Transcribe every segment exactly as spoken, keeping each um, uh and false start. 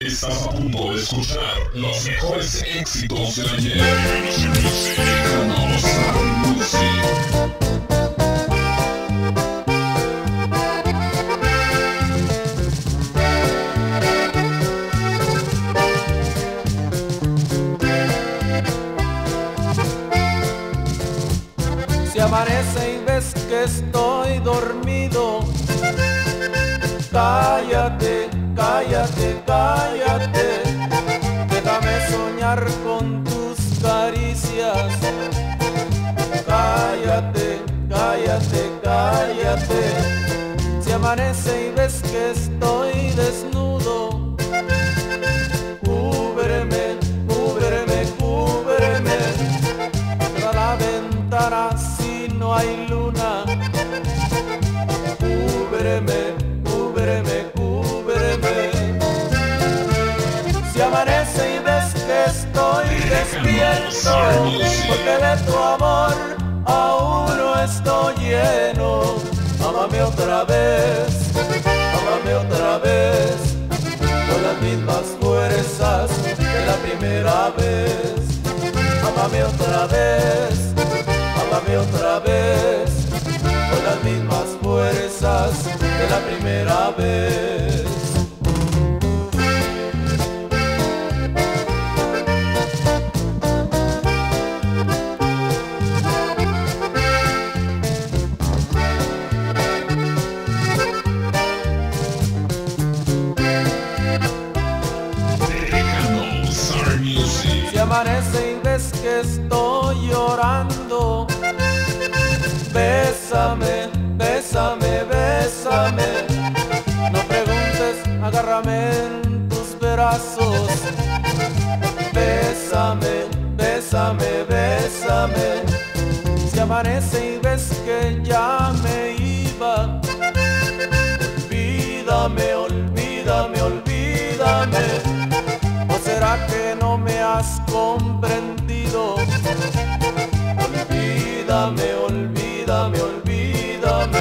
Estás a punto de escuchar los mejores éxitos del ayer. Déjanos a música. Si amanece y ves que estoy dormido, cállate, cállate, cállate. Déjame soñar con tus caricias. Cállate, cállate, cállate. Si amanece y ves que estoy desnudo, cúbreme, cúbreme, cúbreme. Cierra la ventana si no hay luna. Cúbreme, cúbreme, cúbreme. Si amanece y ves que estoy despierto, porque de tu amor aún no estoy lleno. Ámame otra vez, ámame otra vez, con las mismas fuerzas que la primera vez. Ámame otra vez, ámame otra vez, con las mismas fuerzas que la primera vez. Si amanece y ves que estoy llorando, bésame, bésame, bésame. No preguntes, agárrame en tus brazos. Bésame, bésame, bésame. Si amanece y ves que ya me iba, olvídame, olvídame, olvídame. ¿O será que no me has comprendido? Olvídame, olvídame, olvídame.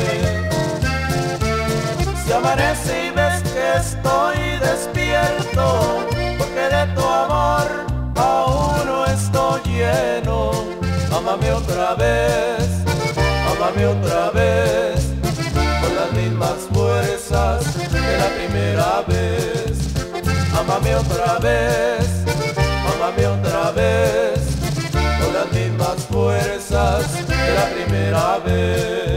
Si amanece y ves que estoy despierto, porque de tu amor aún no estoy lleno. Ámame otra vez, ámame otra vez, con las mismas fuerzas que la primera vez. Ámame otra vez, ámame otra vez, con las mismas fuerzas que la primera vez.